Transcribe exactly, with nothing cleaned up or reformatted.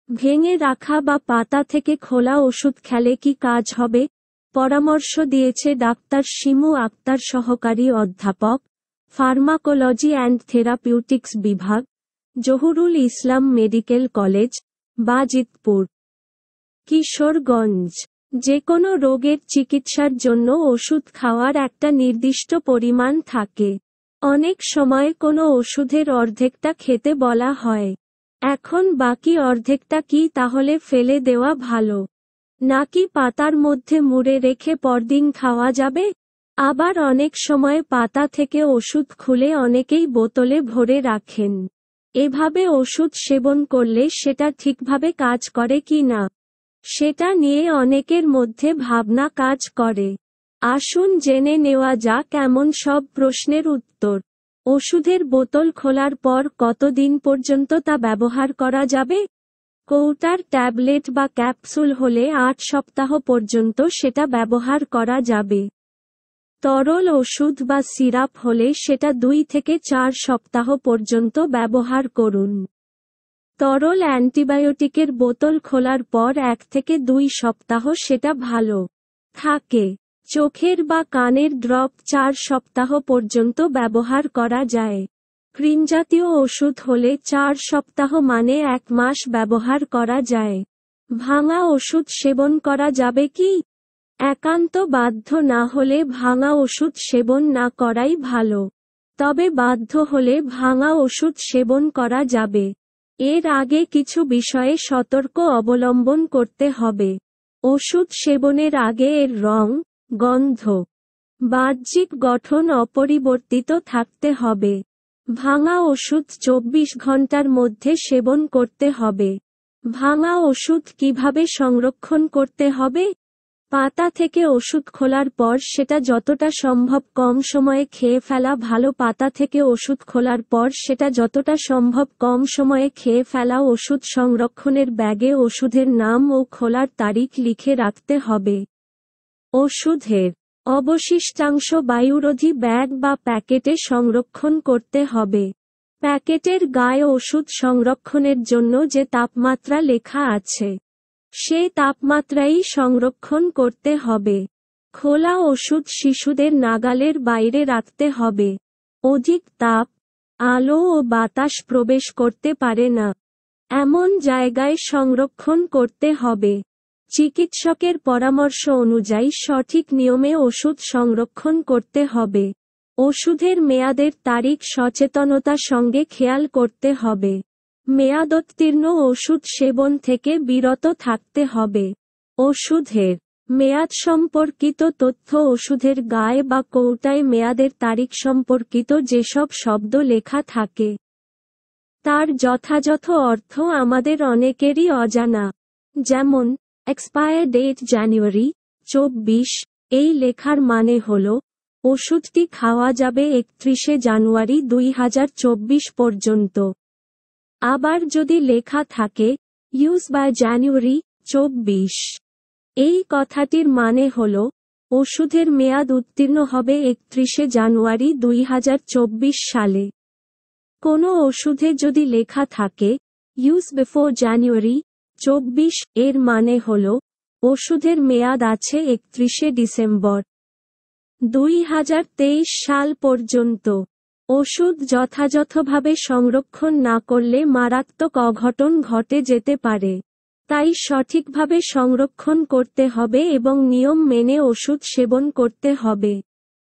ভেঙে রাখা বা পাতা থেকে খোলা ওষুধ খেলে কি কাজ হবে? পরামর্শ দিয়েছে ডাক্তার শিমু আক্তার, সহকারী অধ্যাপক, ফার্মাকোলজি অ্যান্ড থেরাপিউটিক্স বিভাগ, জহুরুল ইসলাম মেডিকেল কলেজ, বাজিতপুর, কিশোরগঞ্জ। যেকোনো রোগের চিকিৎসার জন্য ওষুধ খাওয়ার একটা নির্দিষ্ট পরিমাণ থাকে। অনেক সময় কোনো ওষুধের অর্ধেকটা খেতে বলা হয়। এখন বাকি অর্ধেকটা কি তাহলে ফেলে দেওয়া ভালো, নাকি পাতার মধ্যে মুড়ে রেখে পরদিন খাওয়া যাবে? আবার অনেক সময় পাতা থেকে ওষুধ খুলে অনেকেই বোতলে ভরে রাখেন। এভাবে ওষুধ সেবন করলে সেটা ঠিকভাবে কাজ করে কি না, সেটা নিয়ে অনেকের মধ্যে ভাবনা কাজ করে। আসুন জেনে নেওয়া যাক এমন সব প্রশ্নের উত্তর। ওষুধের বোতল খোলার পর কতদিন পর্যন্ত তা ব্যবহার করা যাবে? কৌটার ট্যাবলেট বা ক্যাপসুল হলে আট সপ্তাহ পর্যন্ত সেটা ব্যবহার করা যাবে। তরল ওষুধ বা সিরাপ হলে সেটা দুই থেকে চার সপ্তাহ পর্যন্ত ব্যবহার করুন। তরল অ্যান্টিবায়োটিকের বোতল খোলার পর এক থেকে দুই সপ্তাহ সেটা ভালো থাকে। চোখের বা কানের ড্রপ চার সপ্তাহ পর্যন্ত ব্যবহার করা যায়। ক্রিমজাতীয় ওষুধ হলে চার সপ্তাহ মানে এক মাস ব্যবহার করা যায়। ভাঙা ওষুধ সেবন করা যাবে কি? একান্ত বাধ্য না হলে ভাঙা ওষুধ সেবন না করাই ভালো। তবে বাধ্য হলে ভাঙা ওষুধ সেবন করা যাবে। এর আগে কিছু বিষয়ে সতর্ক অবলম্বন করতে হবে। ওষুধ সেবনের আগে এর রং, গন্ধ, বাহ্যিক গঠন অপরিবর্তিত থাকতে হবে। ভাঙা ওষুধ চব্বিশ ঘন্টার মধ্যে সেবন করতে হবে। ভাঙা ওষুধ কিভাবে সংরক্ষণ করতে হবে? পাতা থেকে ওষুধ খোলার পর সেটা যতটা সম্ভব কম সময়ে খেয়ে ফেলা ভালো। পাতা থেকে ওষুধ খোলার পর সেটা যতটা সম্ভব কম সময়ে খেয়ে ফেলা। ওষুধ সংরক্ষণের ব্যাগে ওষুধের নাম ও খোলার তারিখ লিখে রাখতে হবে। ওষুধের অবশিষ্টাংশ বায়ুরোধী ব্যাগ বা প্যাকেটে সংরক্ষণ করতে হবে। প্যাকেটের গায়ে ওষুধ সংরক্ষণের জন্য যে তাপমাত্রা লেখা আছে, সেই তাপমাত্রাই সংরক্ষণ করতে হবে। খোলা ওষুধ শিশুদের নাগালের বাইরে রাখতে হবে। অধিক তাপ, আলো ও বাতাস প্রবেশ করতে পারে না এমন জায়গায় সংরক্ষণ করতে হবে। চিকিৎসকের পরামর্শ অনুযায়ী সঠিক নিয়মে ওষুধ সংরক্ষণ করতে হবে। ওষুধের মেয়াদের তারিখ সচেতনতার সঙ্গে খেয়াল করতে হবে। মেয়াদোত্তীর্ণ ওষুধ সেবন থেকে বিরত থাকতে হবে। ওষুধের মেয়াদ সম্পর্কিত তথ্য ওষুধের গায়ে বা কৌটায় মেয়াদের তারিখ সম্পর্কিত যেসব শব্দ লেখা থাকে, তার যথাযথ অর্থ আমাদের অনেকেরই অজানা। যেমন এক্সপায়ার ডেট জানুয়ারি চব্বিশ, এই লেখার মানে হল ওষুধটি খাওয়া যাবে একত্রিশে জানুয়ারি দুই হাজার চব্বিশ পর্যন্ত। আবার যদি লেখা থাকে ইউজ বাই জানুয়ারি চব্বিশ, এই কথাটির মানে হল ওষুধের মেয়াদ উত্তীর্ণ হবে একত্রিশে জানুয়ারি দুই হাজার চব্বিশ সালে। কোনো ওষুধে যদি লেখা থাকে ইউজ বিফোর জানুয়ারি চব্বিশ, এর মানে হল ওষুধের মেয়াদ আছে একত্রিশে ডিসেম্বর দুই হাজার তেইশ সাল পর্যন্ত। ওষুধ যথাযথভাবে সংরক্ষণ না করলে মারাত্মক অঘটন ঘটে যেতে পারে। তাই সঠিকভাবে সংরক্ষণ করতে হবে এবং নিয়ম মেনে ওষুধ সেবন করতে হবে।